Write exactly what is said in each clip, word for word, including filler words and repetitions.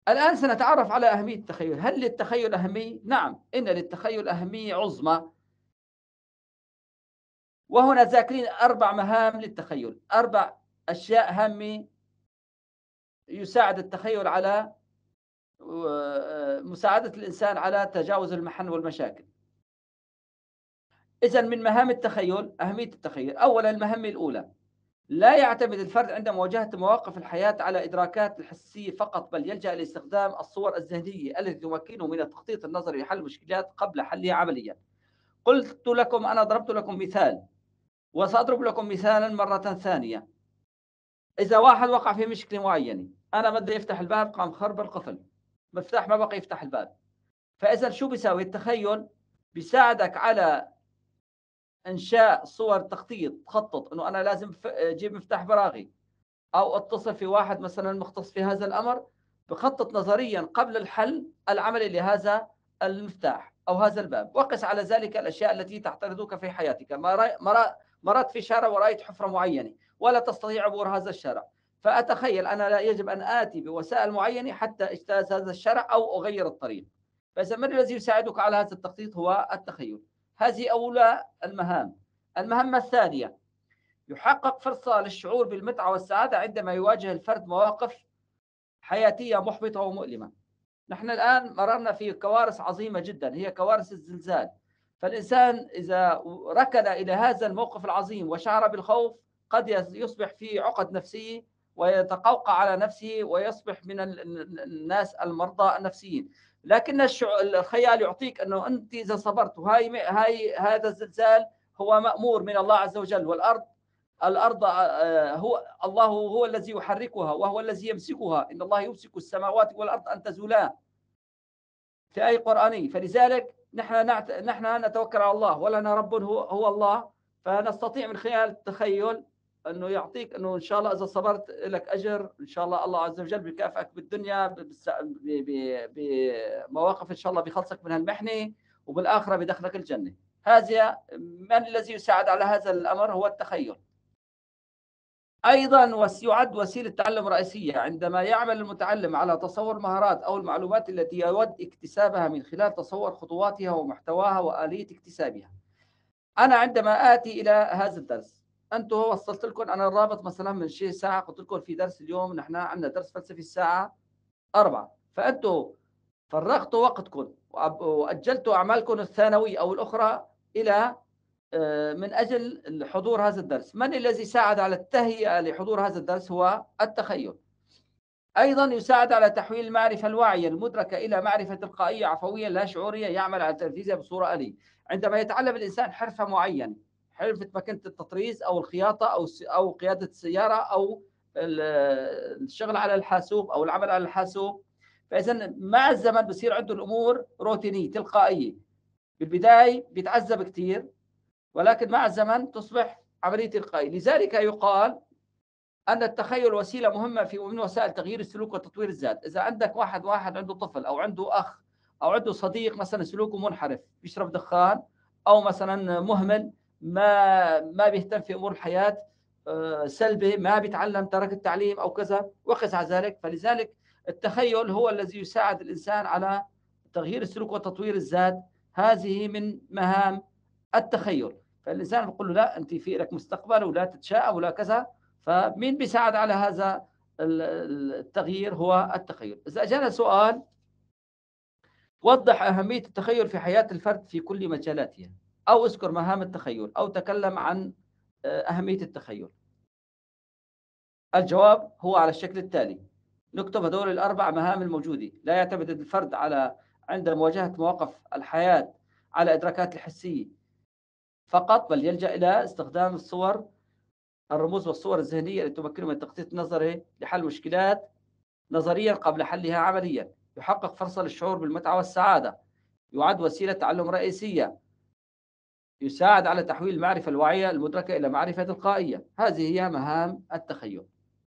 الآن سنتعرف على أهمية التخيل. هل للتخيل أهمية؟ نعم، إن للتخيل أهمية عظمى. وهنا ذاكرين أربع مهام للتخيل، أربع أشياء هامة يساعد التخيل على آآ مساعدة الإنسان على تجاوز المحن والمشاكل. إذًا من مهام التخيل أهمية التخيل، أولًا المهمة الأولى، لا يعتمد الفرد عند مواجهة مواقف الحياة على إدراكات الحسية فقط، بل يلجأ لاستخدام الصور الذهنية التي تمكنه من التخطيط النظري لحل المشكلات قبل حلها عمليًا. قلت لكم أنا ضربت لكم مثال، وسأضرب لكم مثالًا مرةً ثانية. إذا واحد وقع في مشكلة معينة، أنا بدي يفتح الباب قام خرب القفل، مفتاح ما بقى يفتح الباب. فإذًا شو بيساوي؟ التخيل بيساعدك على إنشاء صور تخطيط، تخطط إنه أنا لازم ف أجيب مفتاح براغي، أو أتصل في واحد مثلًا مختص في هذا الأمر، بخطط نظريًا قبل الحل العملي لهذا المفتاح أو هذا الباب. وقس على ذلك الأشياء التي تعترضك في حياتك. مر مر مررت في شارع ورأيت حفرة معينة ولا تستطيع عبور هذا الشارع، فأتخيل أنا لا يجب أن آتي بوسائل معينة حتى اجتاز هذا الشارع أو أغير الطريق. فإذا من الذي يساعدك على هذا التخطيط؟ هو التخيل. هذه أولى المهام. المهمة الثانية، يحقق فرصة للشعور بالمتعة والسعادة عندما يواجه الفرد مواقف حياتية محبطة ومؤلمة. نحن الآن مررنا في كوارث عظيمة جدا، هي كوارث الزلزال. فالإنسان إذا ركن إلى هذا الموقف العظيم وشعر بالخوف قد يصبح في عقد نفسية ويتقوقع على نفسه ويصبح من الناس المرضى النفسيين. لكن الخيال يعطيك أنه أنت إذا صبرت، وهاي هاي هذا الزلزال هو مأمور من الله عز وجل، والأرض الأرض آآ هو الله هو الذي يحركها وهو الذي يمسكها، إن الله يمسك السماوات والأرض أن تزولا، في آية قرآنية. فلذلك نحن نعت نحن نتوكل على الله ولنا رب هو هو الله. فنستطيع من خلال التخيل إنه يعطيك إنه إن شاء الله إذا صبرت لك أجر، إن شاء الله الله عز وجل بيكافئك بالدنيا ب بالس ب ب بمواقف إن شاء الله بيخلصك من هالمحنة، وبالآخرة بيدخلك الجنة. هذا من الذي يساعد على هذا الأمر؟ هو التخيل. أيضًا وس يُعد وسيلة تعلُّم رئيسية عندما يعمل المتعلم على تصوُّر المهارات أو المعلومات التي يود اكتسابها من خلال تصوُّر خطواتها ومحتواها وآلية اكتسابها. أنا عندما آتي إلى هذا الدرس، أنتم وصّلت لكم أنا الرابط مثلًا من شي ساعة، قُلت لكم في درس اليوم، نحن عندنا درس فلسفي الساعة أربعة، فأنتم فرّغتوا وقتكم وأب وأجّلتوا أعمالكم الثانوية أو الأخرى إلى آآ من أجل حضور هذا الدرس. من الذي ساعد على التهيئة لحضور هذا الدرس؟ هو التخيل. أيضًا يساعد على تحويل المعرفة الواعية المدركة إلى معرفة تلقائية عفوية لا شعورية يعمل على تنفيذها بصورة آلية. عندما يتعلم الإنسان حرفة معينة، حرفة ماكينة التطريز أو الخياطة أو الس أو قيادة السيارة أو ال الشغل على الحاسوب أو العمل على الحاسوب، فإذًا مع الزمن بصير عنده الأمور روتينية تلقائية. بالبداية بيتعذب كتير، ولكن مع الزمن تصبح عملية تلقائية. لذلك يقال أن التخيل وسيلة مهمة في من وسائل تغيير السلوك وتطوير الذات. إذا عندك واحد واحد عنده طفل أو عنده أخ أو عنده صديق مثلًا سلوكه منحرف، بيشرب دخان أو مثلًا مهمل، ما ما بيهتم في أمور الحياة، آآ سلبي، ما بيتعلم، ترك التعليم أو كذا وقس على ذلك. فلذلك التخيل هو الذي يساعد الإنسان على تغيير السلوك وتطوير الذات. هذه من مهام التخيل. فالإنسان بيقول له لأ أنتِ في لك مستقبل ولا تتشائم ولا كذا. فمين بيساعد على هذا ال ال التغيير؟ هو التخيل. إذا أجانا سؤال، وضّح أهمية التخيل في حياة الفرد في كل مجالاتها، أو اذكر مهام التخيل، أو تكلم عن آآ أهمية التخيل. الجواب هو على الشكل التالي: نكتب هذول الأربع مهام الموجودة. لا يعتمد الفرد على عند مواجهة مواقف الحياة على إدراكات الحسية فقط، بل يلجأ إلى استخدام الصور الرموز والصور الذهنية التي تمكنه من التخطيط النظري لحل مشكلات نظريًا قبل حلها عمليًا. يحقق فرصة للشعور بالمتعة والسعادة. يعد وسيلة تعلم رئيسية. يساعد على تحويل المعرفة الواعية المدركة إلى معرفة تلقائية. هذه هي مهام التخيل.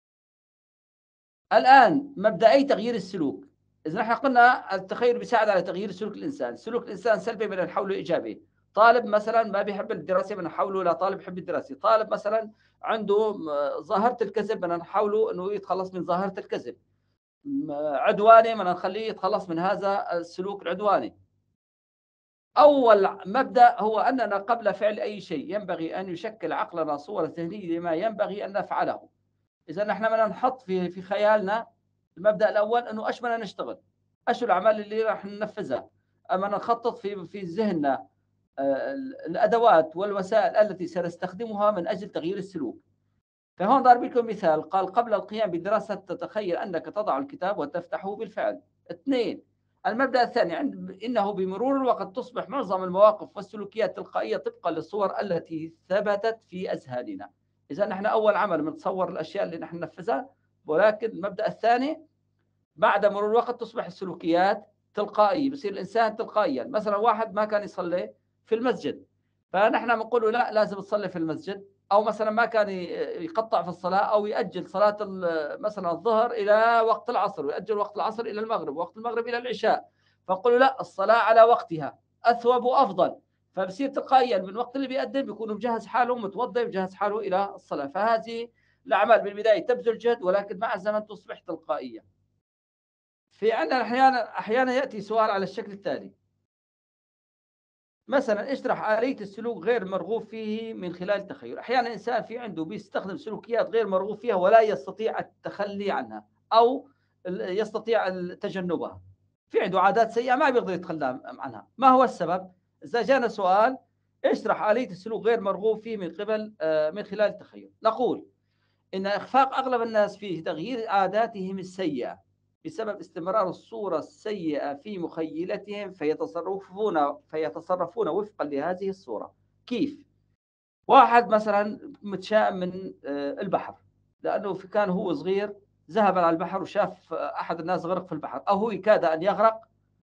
الآن مبدئي تغيير السلوك. إذا نحن قلنا التخيل بيساعد على تغيير سلوك الإنسان. سلوك الإنسان سلبي بنحوله إيجابي. طالب مثلًا ما بيحب الدراسة بنحوله لطالب يحب الدراسة. طالب مثلًا عنده م ظاهرة الكذب بدنا نحاوله إنه يتخلص من ظاهرة الكذب. م عدواني بدنا نخلّيه يتخلّص من هذا السلوك العدواني. أول مبدأ هو أننا قبل فعل أي شيء ينبغي أن يشكِّل عقلنا صورة ذهنية لما ينبغي أن نفعله. إذا نحن بدنا نحط في في خيالنا المبدأ الأول إنه إيش بدنا نشتغل، إيش الأعمال اللي راح ننفذها، بدنا نخطط في في ذهننا آآ ال الأدوات والوسائل التي سنستخدمها من أجل تغيير السلوك. فهون ضارب لكم مثال، قال: قبل القيام بدراسة تتخيل أنك تضع الكتاب وتفتحه بالفعل. اثنين، المبدأ الثاني عند إنه بمرور الوقت تصبح معظم المواقف والسلوكيات تلقائية طبقًا للصور التي ثبتت في أذهاننا. إذا نحن أول عمل بنتصور الأشياء اللي نحن ننفذها، ولكن المبدأ الثاني بعد مرور الوقت تصبح السلوكيات تلقائية، بصير الإنسان تلقائيًا. مثلًا واحد ما كان يصلي في المسجد، فنحن بنقول له لأ لازم تصلي في المسجد، أو مثلًا ما كان ي يقطّع في الصلاة أو يأجّل صلاة ال مثلًا الظهر إلى وقت العصر، ويأجّل وقت العصر إلى المغرب، ووقت المغرب إلى العشاء، فنقول له لأ الصلاة على وقتها أثوب وأفضل، فبصير تلقائيًا من الوقت اللي بيأذن بيكون مجهّز حاله متوضّي مجهّز حاله إلى الصلاة. فهذه الأعمال بالبداية تبذل جهد، ولكن مع الزمن تصبح تلقائية. في عندنا أحيانًا أحيانًا يأتي سؤال على الشكل التالي: مثلًا اشرح آلية السلوك غير مرغوب فيه من خلال التخيل. أحيانًا الإنسان في عنده بيستخدم سلوكيات غير مرغوب فيها ولا يستطيع التخلي عنها، أو ال يستطيع ال تجنبها. في عنده عادات سيئة ما بيقدر يتخلى م عنها. ما هو السبب؟ إذا جانا سؤال اشرح آلية السلوك غير مرغوب فيه من قبل آآ من خلال التخيل، نقول إن إخفاق أغلب الناس في تغيير عاداتهم السيئة بسبب استمرار الصورة السيئة في مخيلتهم، فيتصرفون فيتصرفون وفقًا لهذه الصورة. كيف؟ واحد مثلًا متشائم من آآ البحر، لأنه ف كان هو صغير ذهب على البحر وشاف آه، أحد الناس غرق في البحر، أو هو كاد أن يغرق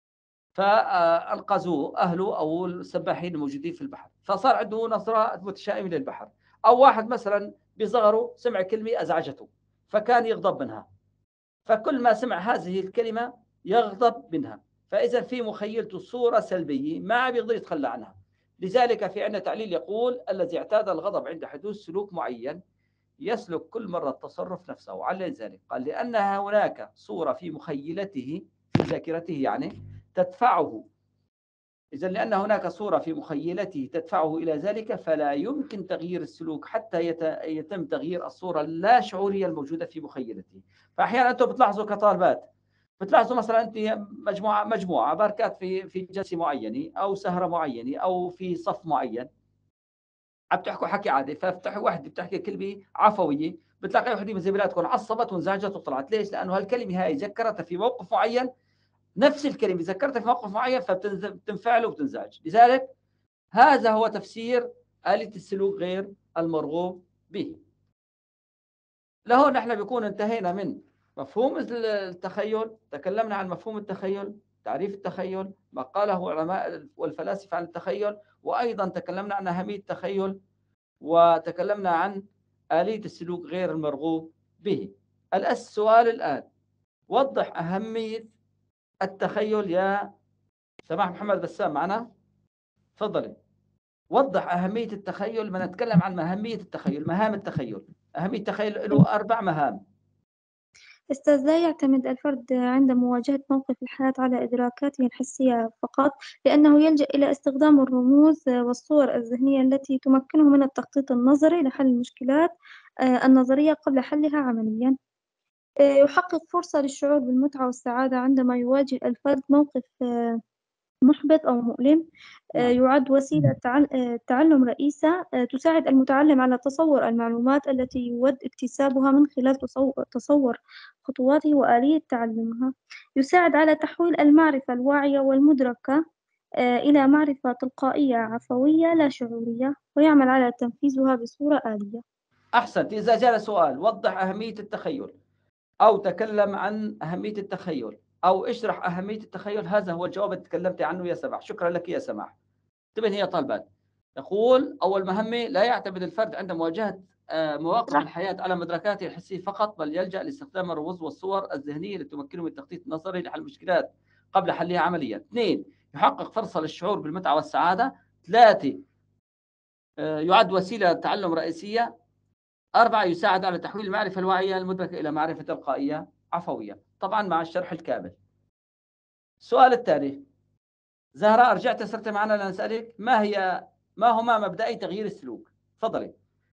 فأنقذوه أهله أو السباحين الموجودين في البحر، فصار عنده نظرة متشائمة للبحر. أو واحد مثلًا بصغره سمع كلمة أزعجته، فكان يغضب منها، فكل ما سمع هذه الكلمة يغضب منها، فإذا في مخيلته صورة سلبية ما بيقدر يتخلى عنها. لذلك في عندنا تعليل يقول: الذي اعتاد الغضب عند حدوث سلوك معين يسلك كل مرة التصرف نفسه. وعلل ذلك قال: لأنها هناك صورة في مخيلته في ذاكرته يعني تدفعه. إذا لأن هناك صورة في مخيلته تدفعه إلى ذلك، فلا يمكن تغيير السلوك حتى يت يتم تغيير الصورة اللا شعورية الموجودة في مخيلته. فأحيانًا أنتم بتلاحظوا كطالبات، بتلاحظوا مثلًا أنتِ مجموعة مجموعة باركات في في جلسة معينة أو سهرة معينة أو في صف معين، عم تحكوا حكي عادي، فبتحكي وحدة بتحكي كلمة عفوية، بتلاقي وحدة من زميلاتكم عصبت وانزعجت وطلعت. ليش؟ لأنه هالكلمة هاي ذكرتها في موقف معين، نفس الكلمة ذكرتها في موقف معين فبتنز بتنفعل وبتنزعج. لذلك هذا هو تفسير آلية السلوك غير المرغوب به. لهون نحن بيكون انتهينا من مفهوم ال التخيل، تكلمنا عن مفهوم التخيل، تعريف التخيل، ما قاله علماء والفلاسفة عن التخيل، وأيضًا تكلمنا عن أهمية التخيل، وتكلمنا عن آلية السلوك غير المرغوب به. ال السؤال الآن: وضح أهمية التخيل يا سماح محمد بسام معنا؟ تفضلي. وضح أهمية التخيل. بدنا نتكلم عن أهمية التخيل، مهام التخيل. أهمية التخيل له أربع مهام. أستاذ، لا يعتمد الفرد عند مواجهة موقف الحياة على إدراكاته الحسية فقط، لأنه يلجأ إلى استخدام الرموز والصور الذهنية التي تمكنه من التخطيط النظري لحل المشكلات آه، النظرية قبل حلها عمليًا. آه، يحقق فرصة للشعور بالمتعة والسعادة عندما يواجه الفرد موقف آه، محبط أو مؤلم. آه، نعم. يُعد وسيلة تعل آآ تعلُّم رئيسة آآ تساعد المُتعلِّم على تصوُّر المعلومات التي يُوَدّ اكتسابها من خلال تصو تصوُّر خطواته وآلية تعلُّمها. يساعد على تحويل المعرفة الواعية والمُدركة آآ إلى معرفة تلقائية عفوية لا شعورية، ويعمل على تنفيذها بصورة آلية. أحسنت. إذا جاء سؤال: وضح أهمية التخيل، أو تكلم عن أهمية التخيل، أو اشرح أهمية التخيل، هذا هو الجواب اللي تكلمتِ عنه يا سماح. شكرًا لكِ يا سماح. انتبهي يا طالبات. يقول: أول مهمة: لا يعتمد الفرد عند مواجهة آآ مواقف الحياة على مدركاته الحسية فقط، بل يلجأ لاستخدام الرموز والصور الذهنية لتمكنه من التخطيط النظري لحل المشكلات قبل حلها عمليًا. اثنين، يحقق فرصة للشعور بالمتعة والسعادة. ثلاثة، آآ يُعد وسيلة تعلم رئيسية. أربعة، يساعد على تحويل المعرفة الواعية المدركة إلى معرفة تلقائية عفوية. طبعا مع الشرح الكامل. السؤال الثاني، زهراء رجعت صرت معنا لنسألك ما هي ما هما مبدئي تغيير السلوك؟ تفضلي.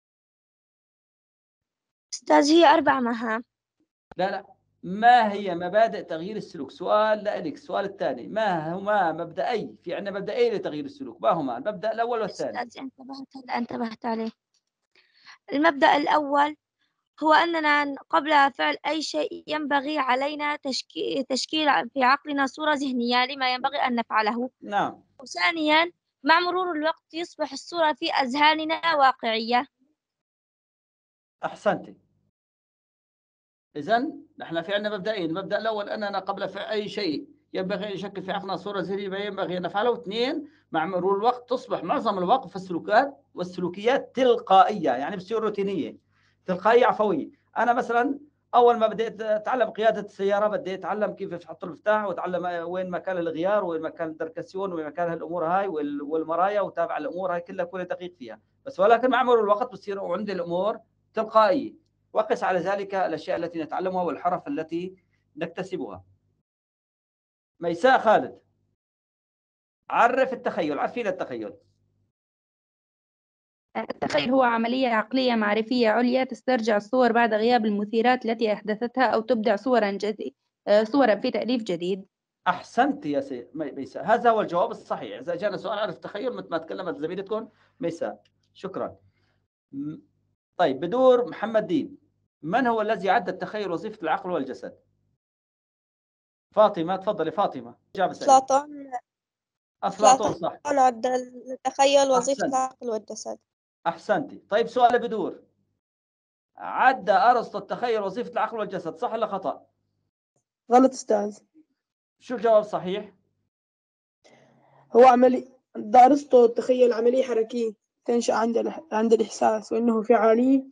أستاذ هي أربع مهام. لا لا، ما هي مبادئ تغيير السلوك؟ سؤال لك. السؤال الثاني، ما هما مبدئي، في عندنا مبدئين لتغيير السلوك، ما هما المبدأ الأول والثاني؟ أستاذ انتبهت هلا انتبهت عليه. المبدأ الأول هو أننا قبل فعل أي شيء ينبغي علينا تشكيل, تشكيل في عقلنا صورة ذهنية لما ينبغي أن نفعله. نعم. وثانيا مع مرور الوقت يصبح الصورة في أذهاننا واقعية. أحسنتي. إذن نحن في عندنا مبدئين، المبدأ الأول أننا قبل فعل أي شيء ينبغي أن يشكل في عقلنا صورة ذهنية ما ينبغي أن نفعله. اثنين، مع مرور الوقت تصبح معظم المواقف والسلوكات والسلوكيات تلقائية، يعني بتصير روتينية، تلقائية عفوية. أنا مثلا أول ما بديت أتعلم قيادة السيارة بدي أتعلم كيف أحط المفتاح، وأتعلم وين مكان الغيار وين مكان الدركسيون وين مكان هالأمور هاي والمرايا، وتابع الأمور هاي كلها كل دقيق فيها. بس ولكن مع مرور الوقت بتصير عندي الأمور تلقائية. وقس على ذلك الأشياء التي نتعلمها والحرف التي نكتسبها. ميساء خالد، عرف التخيل، عرفين التخيل. التخيل هو عملية عقلية معرفية عليا تسترجع الصور بعد غياب المثيرات التي أحدثتها أو تبدع صورا جديد صورا في تأليف جديد. أحسنت يا سي ميساء، هذا هو الجواب الصحيح. إذا جانا سؤال عرف التخيل مثل ما تكلمت زميلتكم ميساء، شكرا. طيب بدور محمد دين، من هو الذي عد التخيل وظيفة العقل والجسد؟ فاطمة، تفضلي فاطمة. أفلاطون. أفلاطون صح. أفلاطون عد التخيل وظيفة العقل والجسد. أحسنتي. طيب سؤال بدور، عد أرسطو التخيل وظيفة العقل والجسد، صح ولا خطأ؟ غلط أستاذ. شو الجواب صحيح؟ هو عملي أرسطو التخيل عملية حركية تنشأ عند عند الإحساس وأنه فعالية.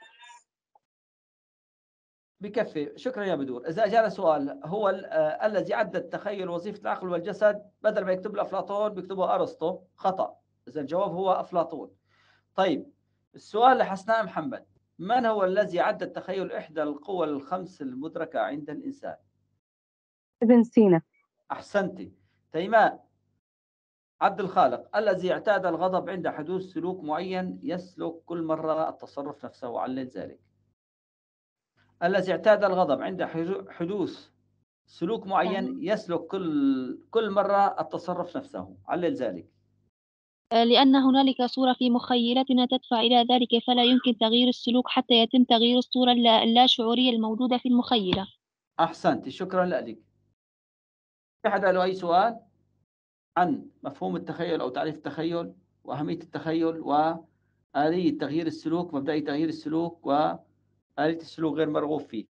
بكفي، شكرا يا بدور. إذا أجانا سؤال هو آه الذي عد التخيل وظيفة العقل والجسد، بدل ما يكتب له أفلاطون بيكتبه أرسطو، خطأ. إذا الجواب هو أفلاطون. طيب السؤال لحسناء محمد، من هو الذي عد التخيل إحدى القوى الخمس المدركة عند الإنسان؟ ابن سينا. أحسنتي. تيماء عبد الخالق، الذي اعتاد الغضب عند حدوث سلوك معين يسلك كل مرة التصرف نفسه، وعلل ذلك. الذي اعتاد الغضب عند حدوث سلوك معين يسلك كل كل مرة التصرف نفسه، علل ذلك. لأن هنالك صورة في مخيلتنا تدفع إلى ذلك، فلا يمكن تغيير السلوك حتى يتم تغيير الصورة اللاشعورية الموجودة في المخيلة. أحسنت، شكرا لك. أحد له أي سؤال عن مفهوم التخيل أو تعريف التخيل وأهمية التخيل وآلية تغيير السلوك، مبدئي تغيير السلوك وآلية السلوك غير مرغوب فيه؟